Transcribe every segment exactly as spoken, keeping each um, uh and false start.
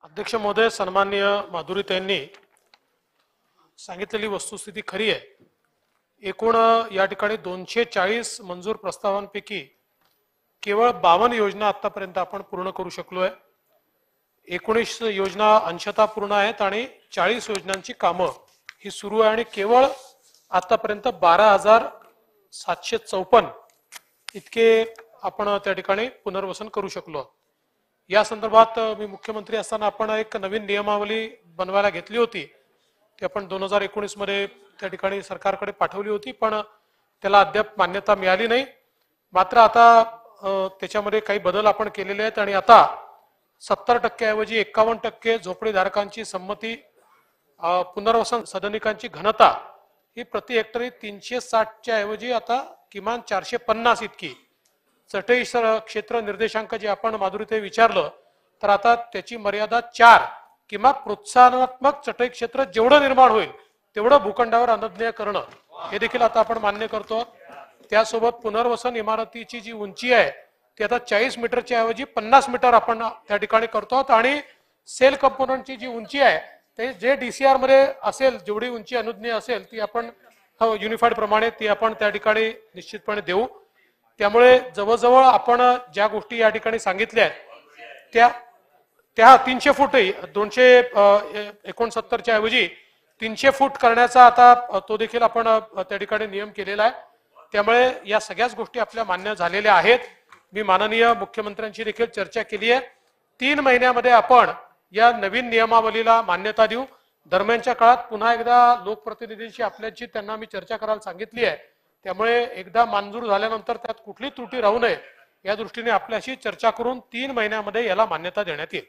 अध्यक्ष महोदय, सन्माननीय माधुरीताईंनी सांगितलेली वस्तुस्थिती खरी आहे। एकूण या ठिकाणी दोनशे चाळीस मंजूर प्रस्तावांपैकी केवळ बावन्न योजना आतापर्यंत आपण पूर्ण करू शकलोय। एकोणीस योजना अंशतः पूर्ण आहेत आणि चाळीस योजनांची कामं ही सुरू आहे आणि केवळ आतापर्यंत बारा हजार सातशे चौपन्न इतके आपण त्या ठिकाणी पुनर्वसन करू शकलो। या संदर्भात मी मुख्यमंत्री असताना आपण एक नवीन नियमावली बनवायला घेतली होती, ती आपण दोन हजार एकोणीस मध्ये त्या ठिकाणी सरकारकडे पाठवली होती, पण त्याला अद्याप मान्यता मिळाली नाही। मात्र आता त्याच्यामध्ये काही बदल आपण केलेले आहेत आणि आता सत्तर टक्के ऐवजी एक्कावन्न टक्के झोपडीधारकांची संमती, पुनर्वसन सदनिकांची घनता ही प्रति हेक्टरी तीनशे साठच्या ऐवजी आता किमान चारशे पन्नास इतकी, चटई क्षेत्र निर्देशांक जे आपण माधुरीताई विचारलं तर आता त्याची मर्यादा चार किंवा प्रोत्साहनात्मक चटई क्षेत्र जेवढं निर्माण होईल तेवढं भूखंडावर अनुज्ञेय करणं हे देखील आता आपण मान्य करतो। त्यासोबत पुनर्वसन इमारतीची जी उंची आहे ती आता चाळीस मीटरच्या ऐवजी पन्नास मीटर आपण त्या ठिकाणी करतो आणि सेल कंपोनंटची जी उंची आहे ते जे डीसीआर मध्ये असेल, जेवढी उंची अनुज्ञेय असेल ती आपण युनिफाईड प्रमाणे ती आपण त्या ठिकाणी निश्चितपणे देऊ। त्यामुळे जवळजवळ आपण ज्या गोष्टी या ठिकाणी सांगितल्या आहेत त्या त्या तीनशे फूट दोनशे एकोणसत्तरच्या ऐवजी तीनशे फूट करण्याचा आता तो देखील आपण त्या ठिकाणी नियम केलेला आहे। त्यामुळे या सगळ्याच गोष्टी आपल्या मान्य झालेल्या आहेत। मी माननीय मुख्यमंत्र्यांशी देखील चर्चा केली आहे। तीन महिन्यामध्ये आपण या नवीन नियमावलीला मान्यता देऊ। दरम्यानच्या काळात पुन्हा एकदा लोकप्रतिनिधींशी आपल्याची त्यांना मी चर्चा करायला सांगितली आहे। त्यामुळे एकदा मंजूर झाल्यानंतर त्यात कुठली त्रुटी राहू नये या दृष्टीने आपल्याशी चर्चा करून तीन महिन्यामध्ये याला मान्यता देण्यात येईल।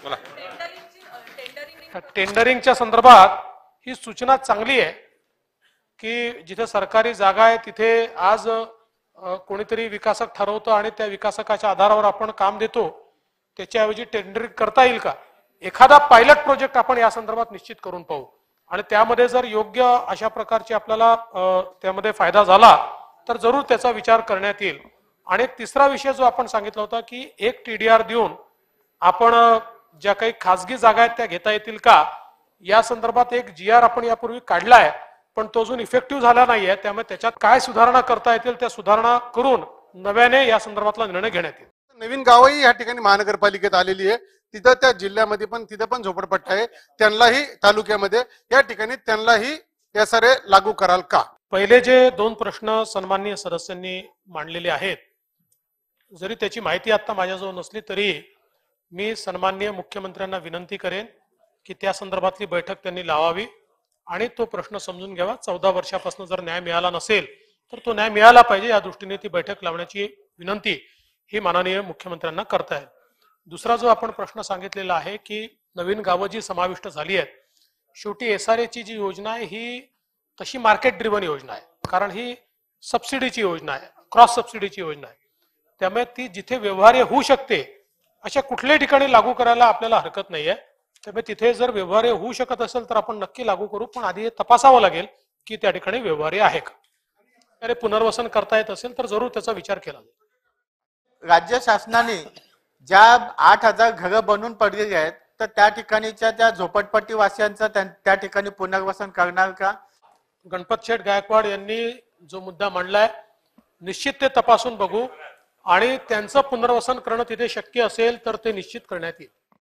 टेंडरिंगच्या संदर्भात ही सूचना चांगली आहे की जिथे सरकारी जागा आहे तिथे आज कोणीतरी विकासक ठरवतो आणि त्या विकासकाच्या आधारावर आपण काम देतो, त्याच्याऐवजी टेंडरिंग करता येईल का, एखादा पायलट प्रोजेक्ट आपण या संदर्भात निश्चित करून पाहू आणि त्यामध्ये जर योग्य अशा प्रकारची आपल्याला त्यामध्ये फायदा झाला तर जरूर त्याचा विचार करण्यात येईल। आणि तिसरा विषय जो आपण सांगितला होता की एक टीडीआर देऊन आपण ज्या काही खासगी जागा आहेत त्या घेता येतील का, या संदर्भात एक जी आर आपण यापूर्वी काढलाय पण तो अजून इफेक्टिव्ह झाला नाहीये। त्यामुळे त्याच्यात काय सुधारणा करता येतील त्या सुधारणा करून नव्याने या संदर्भातला निर्णय घेण्यात येईल। नवीन गावही या ठिकाणी महानगरपालिकेत आलेली आहे, तिथं त्या जिल्ह्यामध्ये पण तिथं पण झोपडपट्टी आहे, त्यांनाही तालुक्यामध्ये या ठिकाणी त्यांनाही या सारे लागू कराल का? पहिले जे दोन प्रश्न सन्माननीय सदस्यांनी मांडलेले आहेत, जरी त्याची माहिती आता माझ्याजवळ नसली तरी मी सन्माननीय मुख्यमंत्र्यांना विनंती करेन की त्या संदर्भातली बैठक त्यांनी लावावी आणि तो प्रश्न समजून घ्यावा। चौदा वर्षापासून जर न्याय मिळाला नसेल तर तो न्याय मिळाला पाहिजे या दृष्टीने ती बैठक लावण्याची विनंती ही माननीय मुख्यमंत्र्यांना करतायत। दुसरा जो आपण प्रश्न सांगितलेला आहे की नवीन गावं जी समाविष्ट झाली आहेत, शेवटी एसआरएची जी योजना आहे ही तशी मार्केट ड्रिव्हन योजना आहे, कारण ही सबसिडीची योजना आहे, क्रॉस सबसिडीची योजना आहे। त्यामुळे ती जिथे व्यवहार्य होऊ शकते अशा कुठल्याही ठिकाणी लागू करायला आपल्याला हरकत नाहीये। त्यामुळे तिथे जर व्यवहार्य होऊ शकत असेल तर आपण नक्की लागू करू, पण आधी हे तपासावं लागेल की त्या ठिकाणी व्यवहार्य आहे का। अरे पुनर्वसन करता येत असेल तर जरूर त्याचा विचार केला जाईल। राज्य शासनाने ज्या आठ हजार घरं बनवून पडलेली आहेत तर त्या ठिकाणीच्या त्या झोपडपट्टी वासियांचं त्या ठिकाणी पुनर्वसन करणार का? गणपत शेठ गायकवाड यांनी जो मुद्दा मांडलाय निश्चित ते तपासून बघू आणि त्यांचं पुनर्वसन करणं तिथे शक्य असेल तर ते निश्चित करण्यात येईल।